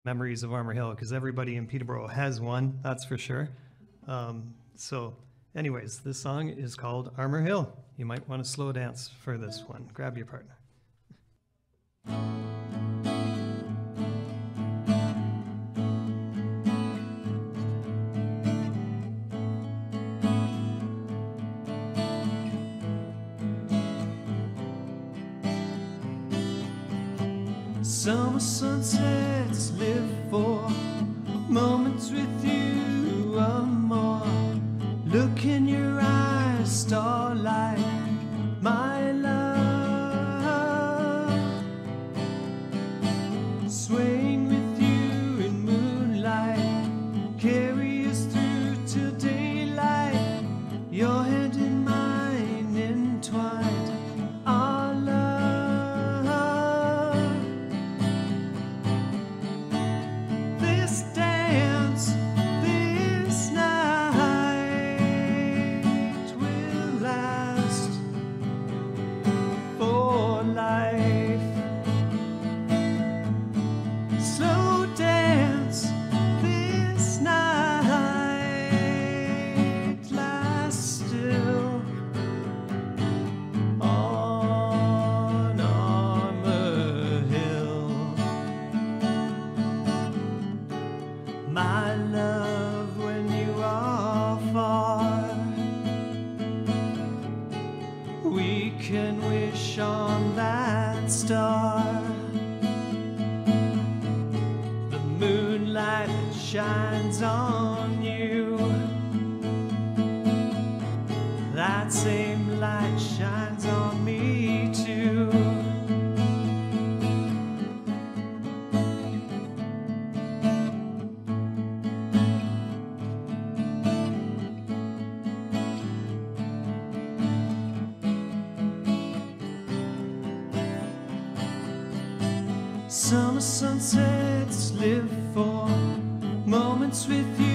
memories of Armour Hill, because everybody in Peterborough has one, that's for sure. So anyways, this song is called Armour Hill. You might want to slow dance for this one. Grab your partner. Summer sunsets live for moments with you or more. Look in your eyes, starlight, my love. Swaying with you in moonlight, carry us through till daylight. Your hand in mine entwined, our love. This dance, this night will last for life. Slow dance, this night lasts still on Armour Hill. My love, when you are far, we can wish on that star. The moonlight that shines on you, that same light shines on me too. Summer sunsets live for moments with you.